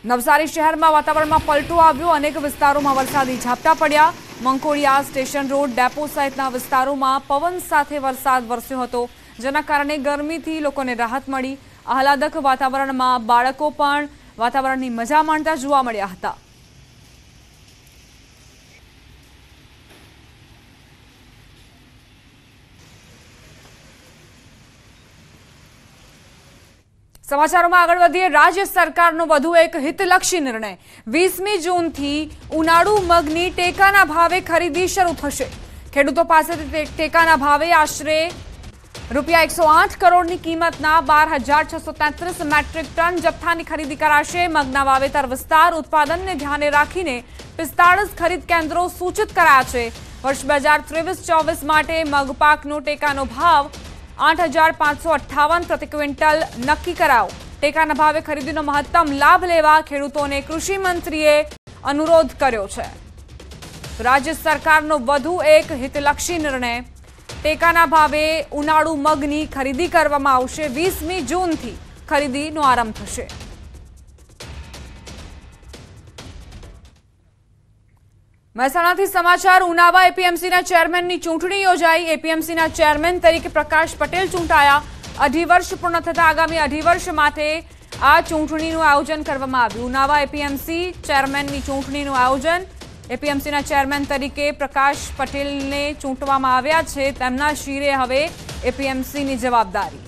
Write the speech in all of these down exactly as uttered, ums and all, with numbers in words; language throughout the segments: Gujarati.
નવસારી શહેરમાં વાતાવરણમાં પલટો આવ્યો। અનેક વિસ્તારોમાં વરસાદી ઝાપટા પડ્યા। મંકોડિયા, સ્ટેશન રોડ, ડેપો સહિતના વિસ્તારોમાં પવન સાથે વરસાદ વરસ્યો હતો, જેના કારણે ગરમીથી લોકોને રાહત મળી। આહલાદક વાતાવરણમાં બાળકો પણ વાતાવરણની મજા માણતા જોવા મળ્યા હતા। સમાચારોમાં આગળ વધીએ। રાજ્ય સરકારનો વધુ એક હિતલક્ષી નિર્ણય। વીસમી જૂનથી ઉનાળુ મગની ટેકાના ભાવે ખરીદી શરૂ થશે। ખેડૂતો પાસેથી ટેકાના ભાવે આશરે રૂપિયા એકસો આઠ કરોડની કિંમતના બાર હજાર છસો તેત્રીસ મેટ્રિક ટન જથ્થાની ખરીદી કરાશે। મગના વાવેતર વિસ્તાર ઉત્પાદનને ધ્યાને રાખીને પિસ્તાળીસ ખરીદ કેન્દ્રો સૂચિત કરાયા છે। વર્ષ બે હજાર ત્રેવીસ ચોવીસ માટે મગ પાકનો ટેકાનો ભાવ આઠ હજાર પાંચસો અઠ્ઠાવન પ્રતિ ક્વિન્ટલ નક્કી કરાયો। ટેકાના ભાવે ખરીદીનો મહત્તમ લાભ લેવા ખેડૂતોને કૃષિ મંત્રીએ અનુરોધ કર્યો છે। રાજ્ય સરકારનો વધુ એક હિતલક્ષી નિર્ણય। ટેકાના ભાવે ઉનાળુ મગની ખરીદી કરવામાં આવશે। વીસમી જૂનથી ખરીદીનો આરંભ થશે। મહેસાણાથી સમાચાર। ઉનાવા એપીએમસીના ચેરમેનની ચૂંટણી યોજાઈ। એપીએમસીના ચેરમેન તરીકે પ્રકાશ પટેલ ચૂંટાયા। અઢી વર્ષ પૂર્ણ થતા આગામી અઢી વર્ષ માટે આ ચૂંટણીનું આયોજન કરવામાં આવ્યું। ઉનાવા એપીએમસી ચેરમેનની ચૂંટણીનું આયોજન। એપીએમસીના ચેરમેન તરીકે પ્રકાશ પટેલને ચૂંટવામાં આવ્યા છે। તેમના શિરે હવે એપીએમસીની જવાબદારી।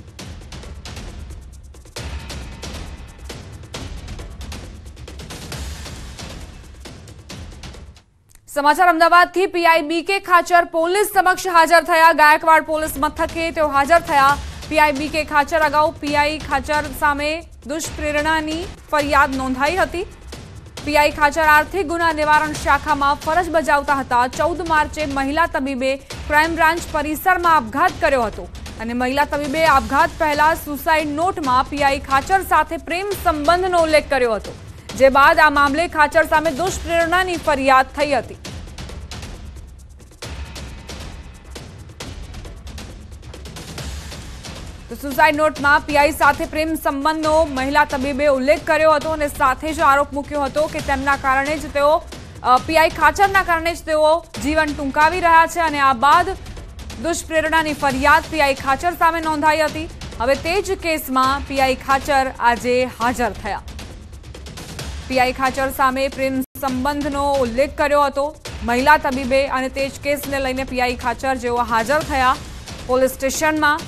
સમાચાર અમદાવાદથી। પીઆઈ બીકે ખાચર પોલીસ સમક્ષ હાજર થયા। ગાયકવાડ પોલીસ મથકે તેઓ હાજર થયા। પીઆઈ બીકે ખાચર અગાઉ પીઆઈ ખાચર સામે દુષ્પ્રેરણાની ફરિયાદ નોંધાઈ હતી। પીઆઈ ખાચર આર્થિક ગુના નિવારણ શાખામાં ફરજ બજાવતા હતા। ચૌદ માર્ચે મહિલા તબીબે ક્રાઇમ બ્રાન્ચ પરિસરમાં આપઘાત કર્યો હતો અને મહિલા તબીબે આપઘાત પહેલા સુસાઇડ નોટમાં પીઆઈ ખાચર સાથે પ્રેમ સંબંધનો ઉલ્લેખ કર્યો હતો, જે બાદ આ મામલે ખાચર સામે દુષ્પ્રેરણાની ફરિયાદ થઈ હતી। તો સુસાઇડ નોટમાં પીઆઈ સાથે પ્રેમ સંબંધનો મહિલા તબીબે ઉલ્લેખ કર્યો હતો અને સાથે જ આરોપ મૂક્યો હતો કે તેમના કારણે જ તેઓ પીઆઈ ખાચરના કારણે જ તેઓ જીવન ટૂંકાવી રહ્યા છે અને આ બાદ દુષ્પ્રેરણાની ફરિયાદ પીઆઈ ખાચર સામે નોંધાઈ હતી। હવે તે જ કેસમાં પીઆઈ ખાચર આજે હાજર થયા। પીઆઈ ખાચર સામે પ્રેમ સંબંધનો ઉલ્લેખ કર્યો હતો મહિલા તબીબે અને તે જ કેસને લઈને પીઆઈ ખાચર જેઓ હાજર થયા પોલીસ સ્ટેશનમાં।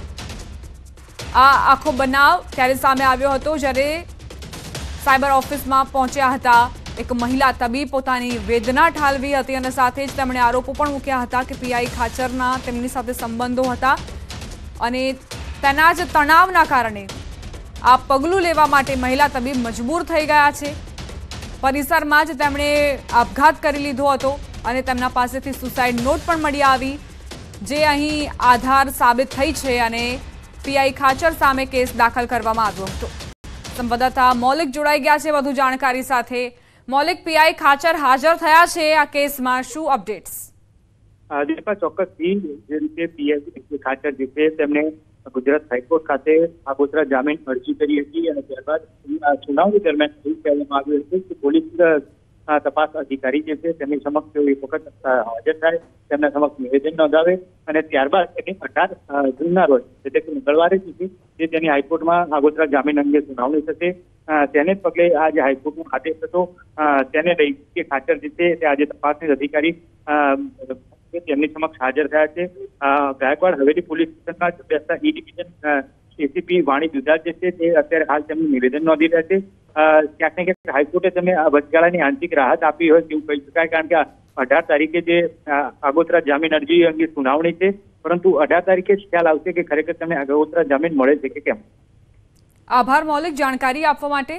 આ આખો બનાવ ત્યારે સામે આવ્યો હતો જ્યારે સાયબર ઓફિસમાં પહોંચ્યા હતા એક મહિલા તબીબ, પોતાની વેદના ઠાલવી હતી અને સાથે જ તેમણે આરોપો પણ મૂક્યા હતા કે પીઆઈ ખાચરના તેમની સાથે સંબંધો હતા અને તેના જ તણાવના કારણે આ પગલું લેવા માટે મહિલા તબીબ મજબૂર થઈ ગયા છે। પરિસરમાં જ તેમણે આપઘાત કરી લીધો હતો અને તેમના પાસેથી સુસાઇડ નોટ પણ મળી આવી, જે અહીં આધાર સાબિત થઈ છે અને પીઆઈ ખાચર સામે કેસ દાખલ કરવામાં આવ્યો હતો। સંવાદદાતા મૌલિક જોડાઈ ગયા છે વધુ જાણકારી સાથે। મૌલિક, પીઆઈ ખાચર હાજર થયા છે આ કેસમાં, શું અપડેટ્સ? દીપા, ચોક્કસથી જે રીતે પીઆઈ ખાચર જે છે તેમણે ગુજરાત હાઈકોર્ટ ખાતે આગોતરા જામીન અરજી કરી હતી અને ત્યારબાદ સુનાવણી દરમિયાન એવું કહેવામાં આવ્યું હતું કે પોલીસ તપાસ અધિકારી જે છે તેમની સમક્ષ તેઓ એક વખત હાજર થાય, તેમના સમક્ષ નિવેદન નોંધાવે અને ત્યારબાદ તેની અઢાર જૂનના રોજ એટલે કે મંગળવારે સુધી જે તેની હાઈકોર્ટમાં આગોતરા જામીન અંગે સુનાવણી થશે। તેને પગલે આ જે હાઈકોર્ટનો આદેશ હતો તેને લઈ કે ખાચર જે છે તે આજે તપાસની અધિકારી તેમની સમક્ષ હાજર થયા છે। ગાયકવાડ હવેલી પોલીસ સ્ટેશનમાં બેસતા ઈ ડિવિઝન એસીપી વાણી દુધાર જે છે તે અત્યારે હાલ તેમનું નિવેદન નોંધી રહ્યા છે। ક્યાંક ને ક્યાંક હાઈકોર્ટે તેમને આ વચગાળાની આંશિક રાહત આપી હોય તેવું કહી શકાય, કારણ કે અઢાર તારીખે જે આગોતરા જામીન અરજી અંગે સુનાવણી છે, પરંતુ અઢાર તારીખે જ ખ્યાલ આવશે કે ખરેખર તેમને આગોતરા જામીન મળે છે કે કેમ। આભાર મૌલિક જાણકારી આપવા માટે।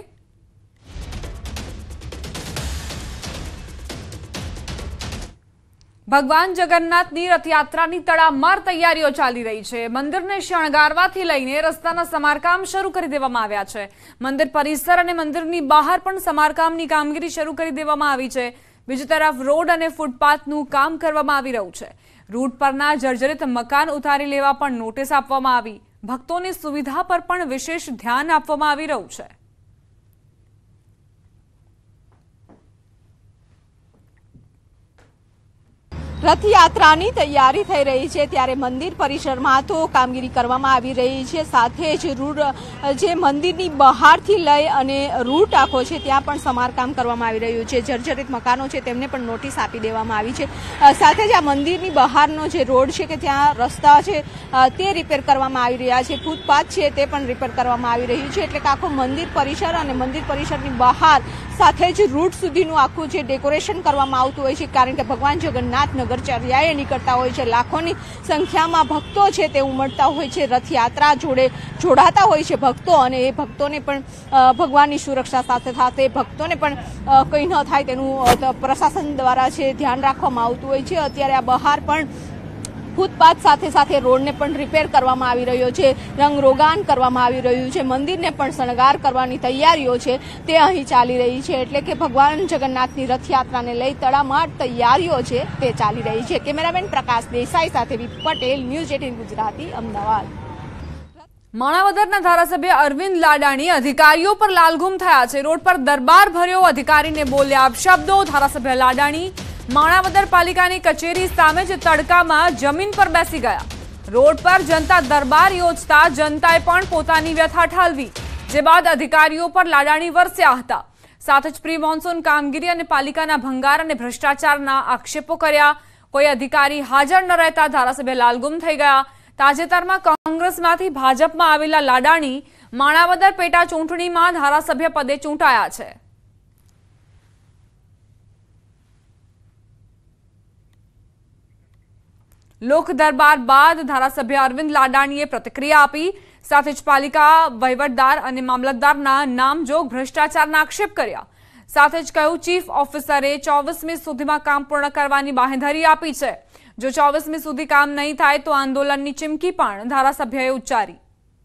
ભગવાન જગન્નાથની રથયાત્રાની તડામાર તૈયારીઓ ચાલી રહી છે। મંદિરને શણગારવાથી લઈને રસ્તાના સમારકામ શરૂ કરી દેવામાં આવ્યા છે। મંદિર પરિસર અને મંદિરની બહાર પણ સમારકામની કામગીરી શરૂ કરી દેવામાં આવી છે। બીજી તરફ રોડ અને ફૂટપાથનું કામ કરવામાં આવી રહ્યું છે। રૂટ પરના જર્જરિત મકાન ઉતારી લેવા પણ નોટિસ આપવામાં આવી। ભક્તોની સુવિધા પર પણ વિશેષ ધ્યાન આપવામાં આવી રહ્યું છે। રથયાત્રાની તૈયારી થઈ રહી છે ત્યારે મંદિર પરિસરમાં તો કામગીરી કરવામાં આવી રહી છે, સાથે જ રૂટ જે મંદિરની બહારથી લઈ અને રૂટ આખો છે ત્યાં પણ સમારકામ કરવામાં આવી રહ્યું છે। જર્જરિત મકાનો છે તેમને પણ નોટિસ આપી દેવામાં આવી છે, સાથે જ આ મંદિરની બહારનો જે રોડ છે કે ત્યાં રસ્તા છે તે રિપેર કરવામાં આવી રહ્યા છે, ફૂટપાથ છે તે પણ રિપેર કરવામાં આવી રહ્યું છે, એટલે કે આખો મંદિર પરિસર અને મંદિર પરિસરની બહાર સાથે જ રૂટ સુધીનું આખું જે ડેકોરેશન કરવામાં આવતું હોય છે, કારણ કે ભગવાન જગન્નાથ નગરચર્યાએ નીકળતા હોય છે, લાખોની સંખ્યામાં ભક્તો છે તે ઉમટતા હોય છે, રથયાત્રા જોડે જોડાતા હોય છે ભક્તો, અને એ ભક્તોને પણ ભગવાનની સુરક્ષા સાથે સાથે ભક્તોને પણ કંઈ ન થાય તેનું પ્રશાસન દ્વારા છે ધ્યાન રાખવામાં આવતું હોય છે। અત્યારે આ બહાર પણ ફૂટપાથ સાથે સાથે રોડને પણ રિપેર કરવામાં આવી રહ્યો છે, રંગરોગાન કરવામાં આવી રહ્યું છે, મંદિરને પણ શણગાર કરવાની તૈયારીઓ છે તે અહીં ચાલી રહી છે, એટલે કે ભગવાન જગન્નાથની રથયાત્રાને લઈ તડામાર તૈયારીઓ છે તે ચાલી રહી છે। કેમેરામેન પ્રકાશ દેસાઈ સાથે V Patel, news eighteen Gujarati, Ahmedabad. માણાવદરના ધારાસભ્ય અરવિંદ લાડાણી અધિકારીઓ પર લાલઘુમ થયા છે, રોડ પર દરબાર ભર્યો, અધિકારીને બોલ્યા અપશબ્દો। ધારાસભ્ય લાડાણી માણાવદર પાલિકાની કચેરી સામે જ તડકામાં જમીન પર બેસી ગયા, રોડ પર જનતા દરબાર યોજતા જનતાએ પણ પોતાની વ્યથા ઠાલવી, જે બાદ અધિકારીઓ પર લાડાણી વરસ્યા હતા, સાથે જ પ્રી મોન્સૂન કામગીરી અને પાલિકાના ભંગાર અને ભ્રષ્ટાચારના આક્ષેપો કર્યા। કોઈ અધિકારી હાજર ન રહેતા ધારાસભ્ય લાલગુમ થઈ ગયા। તાજેતરમાં કોંગ્રેસમાંથી ભાજપમાં આવેલા લાડાણી માણાવદર પેટા ચૂંટણીમાં ધારાસભ્ય પદે ચૂંટાયા છે। લોક દરબાર બાદ ધારાસભ્ય અરવિંદ લાડાણીએ પ્રતિક્રિયા આપી, સાથે જ પાલિકા વહીવટદાર અને મામલતદારના નામજોગ ભ્રષ્ટાચારના આક્ષેપ કર્યા, સાથે જ કહ્યું ચીફ ઓફિસરે ચોવીસમી સુધીમાં કામ પૂર્ણ કરવાની બાંહેધરી આપી છે, જો ચોવીસમી સુધી કામ નહીં થાય તો આંદોલનની ચીમકી પણ ધારાસભ્યએ ઉચ્ચારી।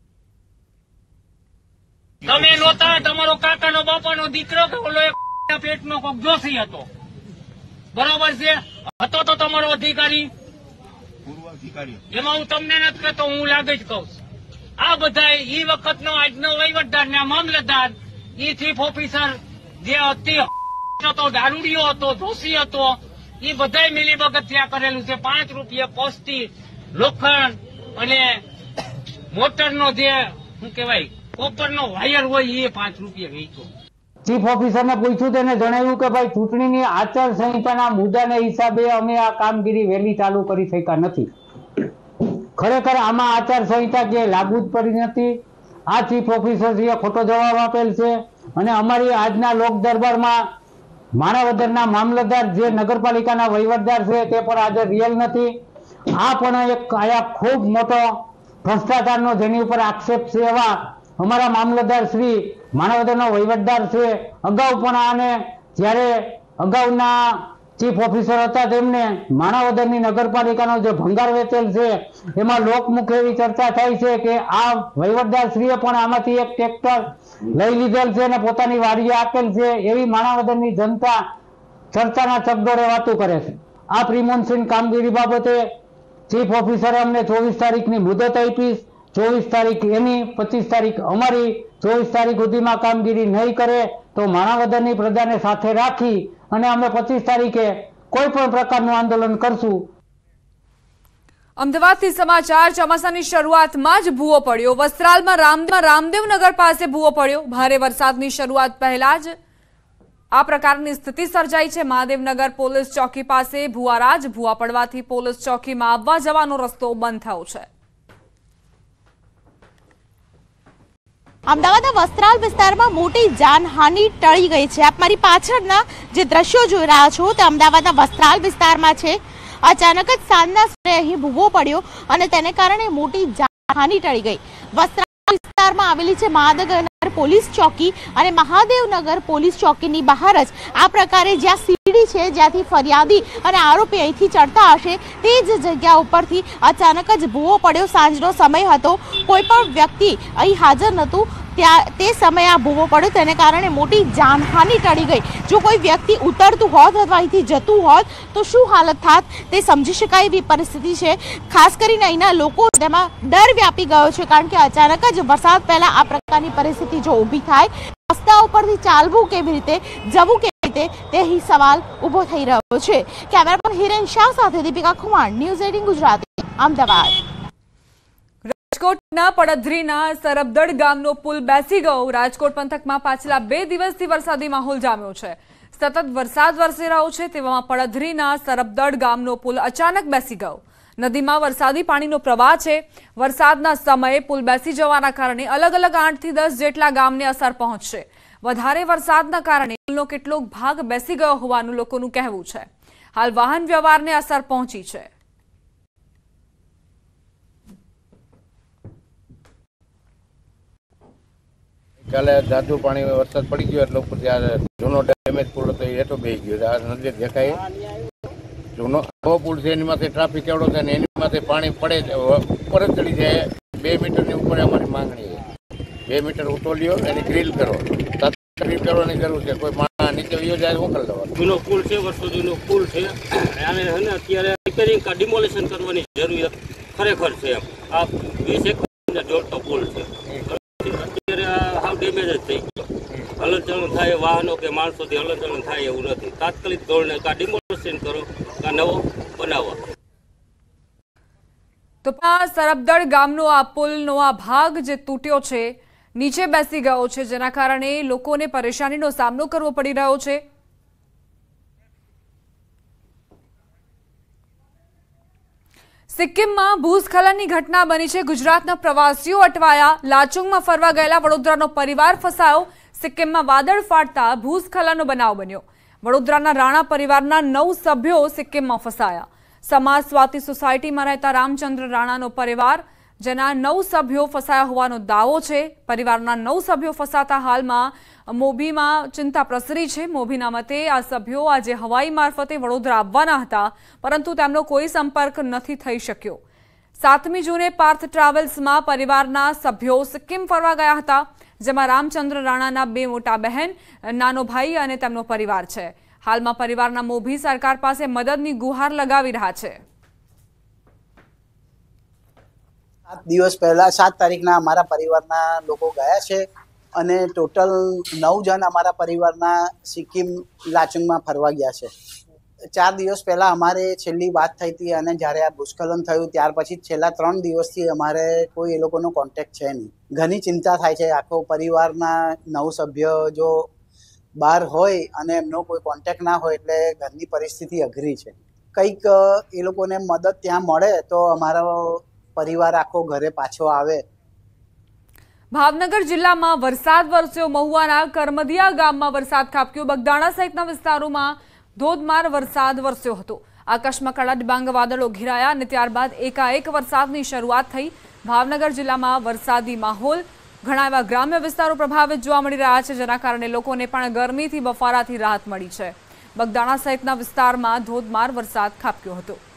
તમે નહોતા, તમારો કાકાનો બાપાનો દીકરો કે ઓલો એક પેટનો કોક જોશી હતો, બરોબર છે, હતો તો તમારો અધિકારી, એમાં હું તમને નથી કહેતો, હું લાગે જ કહું છું। આ બધા ઈ વખતનો આજનો વહીવટદાર ને મામલતદાર, ઈ ચીફ ઓફિસર જે હતી હતો, દારૂડિયો હતો, દોષી હતો, એ બધા મિલી ભગત ત્યાં કરેલું છે। પાંચ રૂપિયા પોસ્ટી લોખંડ અને મોટરનો જે શું કેવાય કોપરનો વાયર હોય એ પાંચ રૂપિયા વેચો। ચીફ ઓફિસરને પૂછ્યું, તેને જણાવ્યું કે ભાઈ ચૂંટણીની આચાર સંહિતાના મુદ્દાને હિસાબે અમે આ કામગીરી વહેલી ચાલુ કરી શક્યા નથી। ખરેખર આમાં આચાર સંહિતા કે લાગુ જ પડી નથી, આ ચીફ ઓફિસરશ્રીએ ખોટો જવાબ આપેલ છે, અને અમારી આજના લોક દરબારમાં માણાવદરના મામલતદાર જે નગરપાલિકાના વહીવટદાર છે તે પણ આજે રિયલ નથી। આ પણ એક આયા ખૂબ મોટો ભ્રષ્ટાચારનો જેની ઉપર આક્ષેપ છે એવા અમારા મામલતદાર શ્રી માણાવદરનો વહીવટદાર છે, અગાઉ પણ આને જ્યારે અગાઉના ચીફ ઓફિસર હતા તેમને માણાવદરની નગરપાલિકાનો જે ભંગાર વેચેલ છે એમાં લોકમુખ એવી ચર્ચા થઈ છે કે આ વહીવટદાર શ્રીએ પણ આમાંથી એક ટ્રેક્ટર લઈ લીધેલ છે અને પોતાની વાડીએ આપેલ છે, એવી માણાવદરની જનતા ચર્ચાના ચકડોળે વાતો કરે છે। આ પ્રી મોન્સૂન કામગીરી બાબતે ચીફ ઓફિસરે અમને ચોવીસ તારીખની મુદત આપી, ચોવીસ તારીખ એની, પચીસ તારીખ અમારી, ચોવીસ તારીખ સુધીમાં કામગીરી નહીં કરે તો માણાવદરની પ્રજાને સાથે રાખી અને અમે પચીસ તારીખે કોઈ પણ પ્રકારનું આંદોલન કરશું। અમદાવાદથી સમાચાર। ચોમાસાની શરૂઆતમાં જ ભૂવો પડ્યો, વસ્ત્રાલમાં રામદેવ રામદેવનગર પાસે ભૂવો પડ્યો, ભારે વરસાદની શરૂઆત પહેલા જ આ પ્રકારની સ્થિતિ સર્જાઈ છે। મહાદેવનગર પોલીસ ચોકી પાસે ભૂવારાજ, ભૂવા પડવાથી પોલીસ ચોકીમાં આવવા જવાનો રસ્તો બંધ થયો છે। અમદાવાદના વસ્ત્રાલ વિસ્તારમાં મોટી જાનહાનિ ટળી ગઈ છે। આપ મારી પાછળના જે દ્રશ્યો જોઈ રહ્યા છો તે અમદાવાદના વસ્ત્રાલ વિસ્તારમાં છે। અચાનક જ સાંજના સમયે અહીં ભૂવો પડ્યો અને તેને કારણે મોટી જાનહાનિ ટળી ગઈ। વસ્ત્રાલ વિસ્તારમાં આવેલી છે મહાદેવનગર પોલીસ ચોકી અને મહાદેવનગર પોલીસ ચોકીની બહાર જ આ પ્રકારે જ્યાં સીડી છે, જ્યાંથી ફરિયાદી અને આરોપી અહીંથી ચડતા હશે તે જ જગ્યા ઉપરથી અચાનક જ ભૂવો પડ્યો। સાંજનો સમય હતો, કોઈ પણ વ્યક્તિ અહીં હાજર નહોતું, ત્યાં તે સમયે આ ભૂવો પડ્યો, તેને કારણે મોટી જાનહાનિ ટળી ગઈ। જો કોઈ વ્યક્તિ ઉતરતું હોત અથવા અહીંથી જતું હોત તો શું હાલત થાત તે સમજી શકાય એવી પરિસ્થિતિ છે। ખાસ કરીને અહીંના લોકો તેમાં ડર વ્યાપી ગયો છે, કારણ કે અચાનક જ વરસાદ પહેલા આ પ્રકારની પરિસ્થિતિ જો ઊભી થાય, રસ્તા ઉપરથી ચાલવું કેવી રીતે, જવું કેવી રીતે, માટે તે સવાલ ઊભો થઈ રહ્યો છે। કેમેરા પર હિરેન શાહ સાથે દીપિકા ખુમાણ, ન્યૂઝ એટીન ગુજરાતી, અમદાવાદ। રાજકોટના પડધરીના સરબદડ ગામનો પુલ બેસી ગયો। રાજકોટ પંથકમાં પાછલા બે દિવસથી વરસાદી માહોલ જામ્યો છે। સતત વરસાદ વરસી રહ્યો છે તેવામાં પડધરીના સરબદડ ગામનો પુલ અચાનક બેસી ગયો। નદીમાં વરસાદી પાણીનો પ્રવાહ છે। વરસાદના સમયે પુલ બેસી જવાના કારણે અલગ અલગ આઠ થી દસ જેટલા ગામને અસર પહોંચશે। વધારે વરસાદના કારણે પુલનો કેટલોક ભાગ બેસી ગયો હોવાનું લોકોનું કહેવું છે। હાલ વાહન વ્યવહારને અસર પહોંચી છે। કાલે જાજુ પાણી વરસાદ પડી ગયો એટલે ઉપર ત્યારે જૂનો ડેમેજ પુલ હતો એ તો બેસી ગયો। આ નદી દેખાય જૂનો નવો પુલ છે એની માથે ટ્રાફિક એવડો છે ને એની માથે પાણી પડે ઉપર જ ચડી જાય। બે મીટરની ઉપર અમારી માંગણી છે, બે મીટર ઊંચો લ્યો એની ગ્રીલ કરો, ગ્રીલ કરવાની જરૂર છે। કોઈ માણસ નીચે વયો જાય શું કરી દેવાનું? જૂનો પુલ છે, વર્ષો જૂનો પુલ છે, આને હે ને અત્યારે રિપેરિંગ કા ડિમોલેશન કરવાની જરૂરિયાત ખરેખર છે। આ વીસ એકર જોડતો પુલ છે, અત્યારે હાવ ડેમેજ જ થઈ ગયો। હલનચલન થાય વાહનો કે માણસોથી હલનચલન થાય એવું નથી। તાત્કાલિક ધોરણે કા ડિમોલેશન કરો કા નવો બનાવો। તો સરબદડ ગામનો આ પુલનો આ ભાગ જે તૂટ્યો છે, નીચે બેસી ગયો છે, જેના કારણે લોકોને પરેશાનીનો સામનો કરવો પડી રહ્યો છે। સિક્કિમમાં ભૂસ્ખલનની ઘટના બની છે। ગુજરાતના પ્રવાસીઓ અટવાયા। લાચુંગમાં ફરવા ગયેલા વડોદરાનો પરિવાર ફસાયો। સિક્કિમમાં વાદળ ફાટતા ભૂસ્ખલનનો બનાવ બન્યો। વડોદરાના રાણા પરિવારના નવ સભ્યો સિક્કિમમાં ફસાયા। સમાજ સ્વાતિ સોસાયટીમાં રહેતા રામચંદ્ર રાણાનો પરિવાર, જેના નવ સભ્યો ફસાયા હોવાનો દાવો છે। પરિવારના નવ સભ્યો ફસાતા હાલમાં મોભીમાં ચિંતા પ્રસરી છે। મોભીના મતે આ સભ્યો આજે હવાઈ મારફતે વડોદરા આવવાના હતા, પરંતુ તેમનો કોઈ સંપર્ક નથી થઈ શક્યો। સાતમી જૂને પાર્થ ટ્રાવેલ્સમાં પરિવારના સભ્યો સિક્કિમ ફરવા ગયા હતા, જેમાં રામચંદ્ર રાણાના બે મોટા બહેન, નાનો ભાઈ અને તેમનો પરિવાર છે। હાલમાં પરિવારના મોભી સરકાર પાસે મદદની ગુહાર લગાવી રહ્યા છે। સાત દિવસ પહેલા સાત તારીખના અમારા પરિવારના લોકો ગયા છે અને ટોટલ નવ જણ અમારા પરિવારના સિક્કિમ લાચુંગમાં ફરવા ગયા છે। ચાર દિવસ પહેલા અમારે છેલ્લી વાત થઈ હતી અને જ્યારે આ ભૂસ્ખલન થયું ત્યાર પછી છેલ્લા ત્રણ દિવસથી અમારે કોઈ એ લોકોનો કોન્ટેક્ટ છે નહીં। ઘણી ચિંતા થાય છે। આખો પરિવારના નવ સભ્ય જો બહાર હોય અને એમનો કોઈ કોન્ટેક્ટ ના હોય એટલે ઘરની પરિસ્થિતિ અઘરી છે। કંઈક એ લોકોને મદદ ત્યાં મળે તો અમારો પરિવાર આખો ઘરે પાછો આવે। ભાવનગર જિલ્લામાં વરસાદ વરસ્યો। મહુવાના કરમદિયા ગામમાં વરસાદ ખાબક્યો। બગદાણા સહિતના વિસ્તારોમાં ધોધમાર વરસાદ વરસ્યો હતો। આકાશમાં કાળા ડિબાંગ વાદળો ઘેરાયા અને ત્યારબાદ એકાએક વરસાદની શરૂઆત થઈ। ભાવનગર જિલ્લામાં વરસાદી માહોલ, ઘણા એવા ગ્રામ્ય વિસ્તારો પ્રભાવિત જોવા મળી રહ્યા છે, જેના કારણે લોકોને પણ ગરમીથી બફારાથી રાહત મળી છે। બગદાણા સહિતના વિસ્તારમાં ધોધમાર વરસાદ ખાબક્યો હતો।